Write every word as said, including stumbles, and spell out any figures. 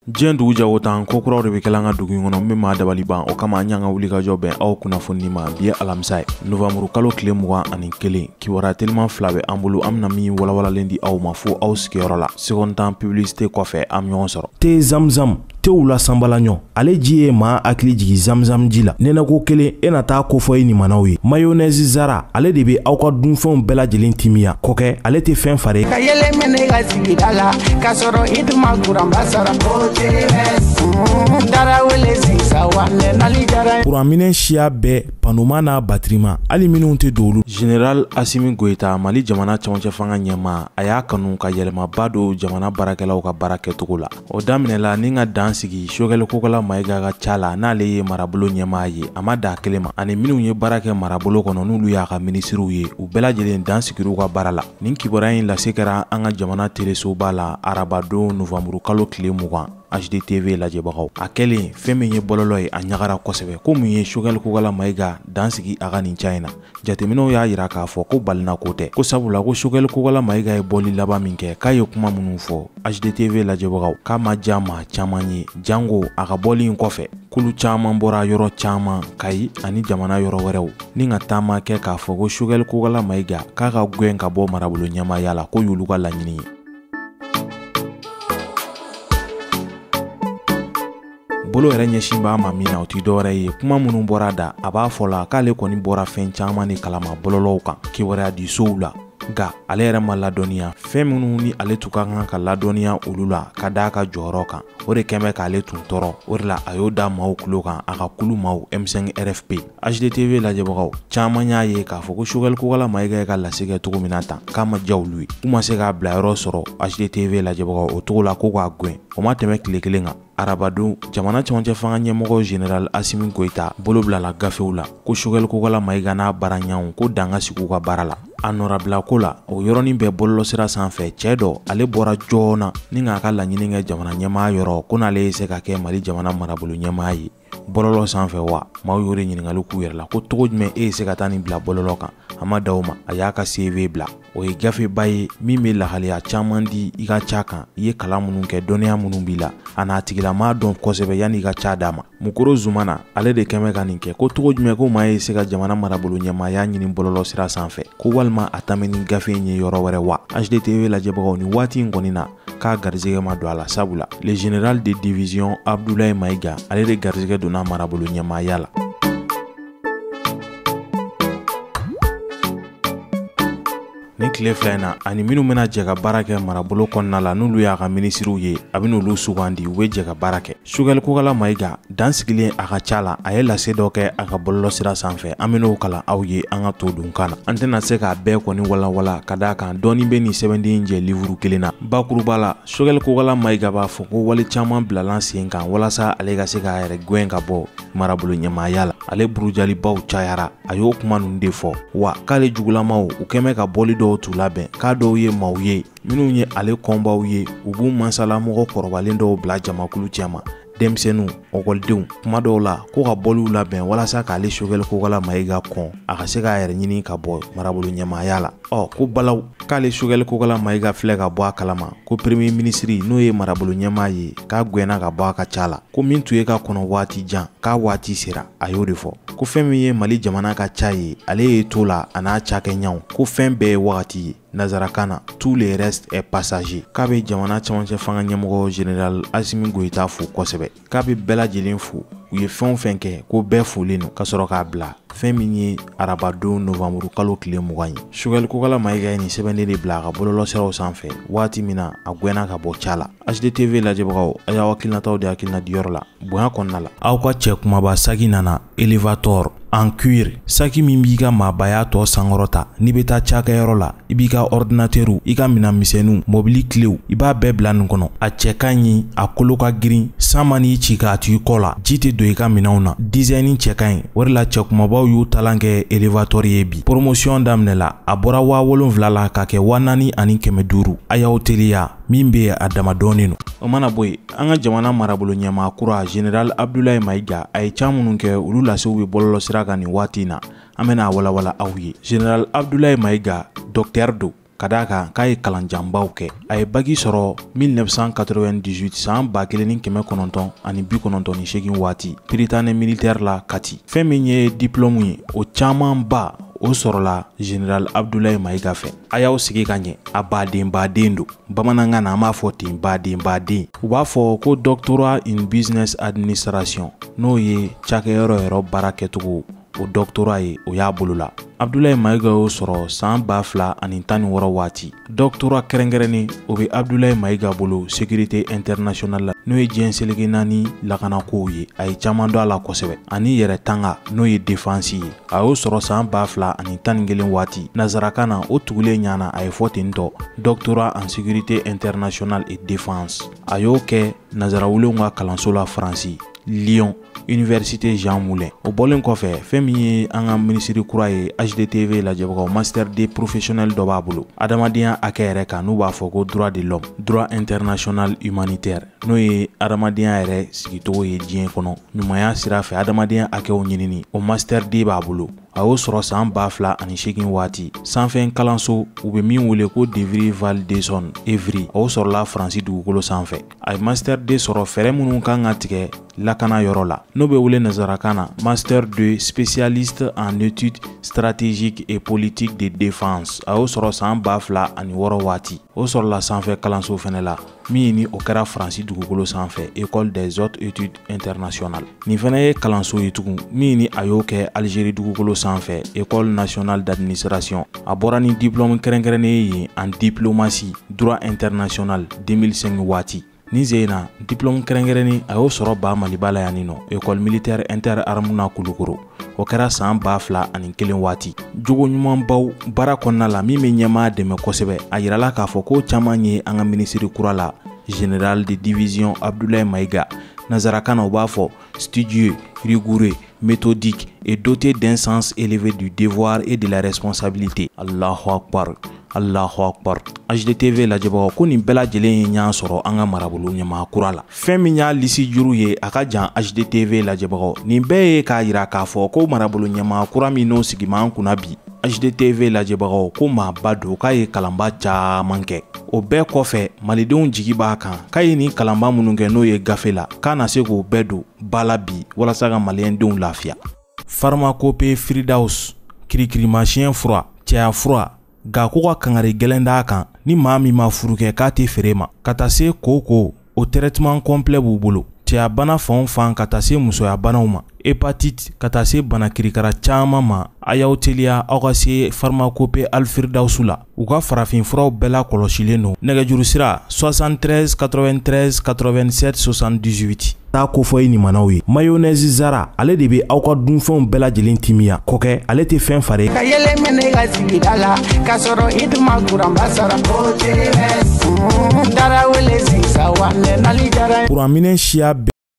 Diɲɛ dugu jago tan ko kuraw de bɛ kɛla an ka dugu in kɔnɔ min ma dabali ban o kama an y'an ka wuli ka jɔ bɛn aw kunnafoni ma bi ye alamisa ye novembre kalo tile mugan ani kelen kibaruya teliman fila bɛ an bolo an bɛna min walawalalen di aw ma fo aw sigiyɔrɔ la seconde temps publicité kɔfɛ an bɛ ɲɔgɔn sɔrɔ. Te zamzam tew la sanbalaɲɔ ale ji ye maa hakili jigi zamzam ji la nɛnɛko kelen e na taa kofɔ i nimanaw ye mayonnaise zara ale de bɛ aw ka dunfɛnw bɛɛ lajɛlen timiya kɔkɛ ale tɛ fɛn fare ka yɛlɛ mɛnɛ ka sigida la ka sɔrɔ i tun ma kuranba sara kuranminɛ siya bɛɛ panoma n'a batirima hali minnu tɛ don olu. Général Assimi Goïta Mali jamana cɛmancɛ fanga ɲɛmaa a y'a kanu ka yɛlɛmaba don jamana baarakɛlaw ka baara kɛcogo la o daminɛla ni ka dan sigi Sogɛli Kokala Mayiga ka ca la n'ale ye marabolo ɲɛmaa ye a ma da kelen ma ani minnu ye baara kɛ marabolo kɔnɔ n'olu y'a ka minisiriw ye u bɛɛ lajɛlen dan sigir'u ka baara la nin kibaruya in lase kɛra an ka jamana telesoba la arabadon novembre kalo tile mugan H D T V lajɛbagaw a kɛlen fɛn min ye bɔlɔlɔ ye a ɲagara kosɛbɛ ko mun ye Sogɛli Kokala Mayiga dan sigi a ka nin ca in na jateminɛw y'a yira k'a fɔ ko balina ko tɛ ko sabula ko Sogɛli Kokala Mayiga ye bɔli laban min kɛ k'a ye kuma minnu fɔ H D T V lajɛbagaw k'a ma diya maa caman ye jango a ka bɔli in kɔfɛ kulu caman bɔra yɔrɔ caman Kayi ani jamana yɔrɔ wɛrɛw ni ka taama kɛ k'a fɔ ko Sogɛli Kokala Mayiga k'a ka gɛn ka bɔ marabolo ɲɛmaaya la ko y'olu ka laɲini ye. Bolo yɛrɛ ɲɛsin b'a ma min na o tɛ dɔwɛrɛ ye kuma minnu bɔra da a b'a fɔ la k'ale kɔni bɔra fɛn caman ni kalama bɔlɔlɔw kan kibaruya di sow la nka ale yɛrɛ ma ladɔnniya fɛn minnu ni ale tun ka kan ka ladɔnniya olu la ka d'a ka jɔyɔrɔ kan o de kɛn bɛ k'ale tun tɔɔrɔ o de la a y'o da maaw kulo kan a ka kulu maaw M cinq R F P H D T V lajɛbagaw caman y'a ye k'a fɔ ko Sogɛli Kokala Mayiga ye ka lase kɛ cogo min na tan k'a ma diya olu ye k'u ma se k'a bila yɔrɔ sɔrɔ H D T V lajɛbagaw o cogo la ko k'a gɛn o ma tɛmɛ tile kelen kan arabadon jamana cɛmancɛ fanga ɲɛmɔgɔ Général Assimi Goïta bolo bilala gafew la ko Sogɛli Kokala Mayiga n'a baaraɲanw ko dan ka sigi u ka baara la a nɔrabila ko la o yɔrɔnin bɛɛ bɔlɔlɔsira sanfɛ cɛ dɔ ale bɔra joona ni k'a ka laɲini kɛ jamana ɲɛmaa yɔrɔ ko n'ale ye se ka kɛ Mali jamana marabolo ɲɛmaa ye bɔlɔlɔ sanfɛ wa maaw y'o de ɲininkali k'u yɛrɛ la ko togo jumɛn e ye se ka taa nin bila bɔlɔlɔ kan a ma da o ma a y'a ka C V bila o ye gafeba ye min bɛ lahaliya caman di i ka ca kan i ye kalan minnu kɛ dɔnniya minnu b'i la a n'a tigilama dɔn kosɛbɛ yanni i ka ca d'a ma Mukoro Zumana ale de kɛn bɛ ka nin kɛ ko togo jumɛn ko maa ye se ka jamana marabolo ɲɛmaaya ɲini bɔlɔlɔ sira sanfɛ ko walima a ta ni gafe in ye yɔrɔ wɛrɛ wa H D T V lajɛbagaw ni waati in kɔni na k'a garizɛgɛ ma don a la sabula le général de division Abdoulaye Mayiga ale de garizɛgɛ donna marabolo ɲɛmaaya la. Ni tile fila in na ani minnu bɛna jɛ ka baara kɛ marabolo kɔnɔna la n'olu y'a ka minisiriw ye a bɛ n'olu sugandi u bɛ jɛ ka baara kɛ Sogɛli Kokala Mayiga dan sigilen a ka ca la a ye lase dɔ kɛ a ka bɔlɔlɔsira sanfɛ an bɛ n'o kalan aw ye an ka to dunkan na an tɛna se k'a bɛɛ kɔni walawala ka d'a kan dɔɔni bɛ nin sɛbɛnden in jɛ livre kelen na bakuruba la Sogɛli Kokala Mayiga b'a fɔ ko wale caman bilalan sen kan walasa ale ka se k'a yɛrɛ gɛn ka bɔ marabolo ɲɛmaaya la ale burujalibaw cayara a y'o kuma ninnu de fɔ wa k'ale jugulamaw u kɛn bɛ ka bɔli dɔw t'u labɛn k'a dɔw ye maaw ye minnu ye ale kɔnbaw ye u b'u mansalamɔgɔ kɔrɔbalen dɔw bila jamakulu cɛma denmisɛnninw ɔkɔlidenw kuma dɔw la ko ka bɔliw labɛn walasa k'ale Sogɛli Kokala Mayiga kɔn a ka se k'a yɛrɛ ɲini ka bɔ marabolo ɲɛmaaya la ɔ ko balaw k'ale Sogɛli Kokala Mayiga filɛ ka bɔ a kalama ko premier ministre n'o ye marabolo ɲɛmaa ye k'a gwɛnna ka bɔ a ka ca la ko min tun ye ka kɔnɔ waati jan k'a waati sera a y'o de fɔ ko fɛn min ye Mali jamana ka ca ye ale ye to la a n'a cakɛɲaw ko fɛn bɛɛ ye wagati ye nazarakan na tous les restes est passager k'a bɛ jamana cɛmancɛ fanga ɲɛmɔgɔ Général Assimi Goïta fo kosɛbɛ k'a bɛ bɛɛ lajɛlen fo u ye fɛn o fɛn kɛ ko bɛɛ folen no ka sɔrɔ k'a bila fɛn min ye arabadon novembre kalo tile mugan ye Sogɛli Kokala Mayiga ye nin sɛbɛnden de bila a ka bɔlɔlɔsiraw sanfɛ waati min na a gwɛnna ka bɔ ca la H D T V lajɛbagaw a y'aw hakilinataw de hakilina diyɔrɔ la bonya kɔnɔna la aw ka cɛ kumaba saki nana elevator en cuir saki min b'i ka maabaya tɔ sankɔrɔta n'i bɛ taa cakɛyɔrɔ la i b'i ka ordinateur i ka minɛn misɛnninw mobili clés i b'a bɛɛ bila nin kɔnɔ a cɛ ka ɲi a kolo ka girin san man'i ci k'a to i kɔ la ji tɛ don i ka minɛnw na design cɛ ka ɲi o de la cɛ kumabaw y'u talan kɛ elevator ye bi promotion daminɛla a bɔra waa wolonwula la ka kɛ waa naani ani kɛmɛ duuru a y'aw teliya min bɛ a dama dɔɔnin no o mana bɔ yen an ka jamana marabolo ɲɛmaa kura Général Abdoulaye Mayiga a ye ca minnu kɛ olu lasew bɛ bɔlɔlɔsira kan nin waati in na an bɛna a walawala aw ye Général Abdoulaye Mayiga docteur do ka d'a kan k'a ye kalanjanbaw kɛ. A ye bagi sɔrɔ mille neuf cent quatre-vingt-dix-huit san ba kelen ni kɛmɛ kɔnɔntɔn ani bi kɔnɔntɔn ni seegin waati Prytanée militaire la Kati. Fɛn min ye diplôme ye o caman ba o sɔrɔla Général Abdoulaye Maïga fɛ. A y'aw sigi ka ɲɛ, a baden baden don. Bamanankan na an b'a fɔ ten baden baden. U b'a fɔ ko doctorat in business administration n'o ye cakɛyɔrɔ yɔrɔ baara kɛcogo o doctorat ye o y'a bolo la. Abdoulaye Maïga y'o sɔrɔ san ba fila ani tan ni wɔɔrɔ waati. Doctorat kɛrɛnkɛrɛnnen o bɛ Abdoulaye Maïga bolo sécurité internationale la n'o ye diɲɛ seleke naani lakanakow ye. A ye caman dɔn a la kosɛbɛ. Ani yɛrɛ tanga n'o ye défense ye. A y'o sɔrɔ san ba fila ani tan ni kelen waati. Nazarakan na o tugulen ɲana a ye fɔ ten tɔ doctorat en sécurité internationale et défense. A y'o kɛ nazarawulenw ka kalanso la Faransi, Lyon, Université Jean Moulin. O bɔlen kɔfɛ fɛn min ye an ka minisiri kura ye H D T V lajɛbagaw master de professionnel dɔ b'a bolo. Adamadenya hakɛ yɛrɛ kan n'u b'a fɔ ko droit de l'homme, droit international humanitaire n'o ye adamadenya yɛrɛ sigicogo ye diɲɛ kɔnɔ ɲumanya sira fɛ adamadenya hakɛw ɲinini. O master de b'a bolo. A y'o sɔrɔ san ba fila ani seegin waati. Sanfɛ kalanso u bɛ min wele ko Devry Val d'Essonne Evry. A y'o sɔrɔla Faransi dugukolo sanfɛ. A ye master de sɔrɔ fɛɛrɛ minnu kan ka tigɛ lakana yɔrɔ la n'o bɛ wele nazarakan na master de spécialiste en études stratégiques et politiques de défense. A y'o sɔrɔ san ba fila ani wɔɔrɔ waati. O sɔrɔla sanfɛ kalanso fɛnɛ la min ni o kɛra Faransi dugukolo sanfɛ École des hautes études internationales. Nin fɛnɛ ye kalanso ye tugun min ni a y'o kɛ Algérie dugukolo sanfɛ École nationale d'administration. A bɔra ni diplôme kɛrɛnkɛrɛnnen ye en diplomatie droit international deux mille cinq waati. Ni zeyina diplôme kɛrɛnkɛrɛnnen a y'o sɔrɔ ba Maliba la yani nɔ École militaire interarmes na Kulukoro. O kɛra san ba fila ani kelen waati. Jogo ɲumanbaw baara kɔnɔna la min bɛ ɲɛmaa dɛmɛ kosɛbɛ a yirala k'a fɔ ko caman ye an ka minisiri kura la Général de division Abdoulaye Maïga. Nazarakan na u b'a fɔ studieux, rigoureux, méthodique et doté d'un sens élevé du devoir et de la responsabilité. Allahu Akbar. Allahu Akbar. H D T V lajɛbagaw ko nin bɛɛ lajɛlen ye ɲan sɔrɔ an ka marabolo ɲɛmaa kura la. Fɛn min y'a lisi juru ye a ka jan H D T V lajɛbagaw. Nin bɛɛ ye k'a yira k'a fɔ ko marabolo ɲɛmaa kura min n'o sigima an kunna bi. H D T V lajɛbagaw ko maaba don k'a ye kalanba caman kɛ. O bɛɛ kɔfɛ malidenw jigi b'a kan k'a ye nin kalanba minnu kɛ n'o ye gafe la k'a na se k'o bɛɛ don ba la bi walasa ka maliyɛndenw lafiya. Pharmacopée Firdaus, kirikirimasiyɛn fura, cɛya fura, ga ko ka kangari gɛlɛn d'a kan ni maa min ma furu kɛ k'a tɛ feere ma ka taa se koko o traitement complet b'u bolo. Cɛya bana fan o fan ka taa se musoya banaw ma, hépatite ka taa se bana kirikara caman ma. A y'aw teliya aw ka se Pharmacopée Al Firdausu la. U ka farafin furaw bɛɛ la kɔlɔsilen don. Nɛgɛjuru sira soixante-treize quatre-vingt-treize quatre-vingt-sept soixante-dix-huit. Taa ko fɔ i nimanaw ye. Mayonnaise Zara ale de bɛ aw ka dunfɛnw bɛɛ lajɛlen timiya. Kɔkɛ ale tɛ fɛn fare. Ka yɛlɛ mɛnɛ ka sigida la ka sɔrɔ i dun ma kuranba sara. O T S. Darawele sisan wa nɛnali jara. Kuranminɛ siya bɛɛ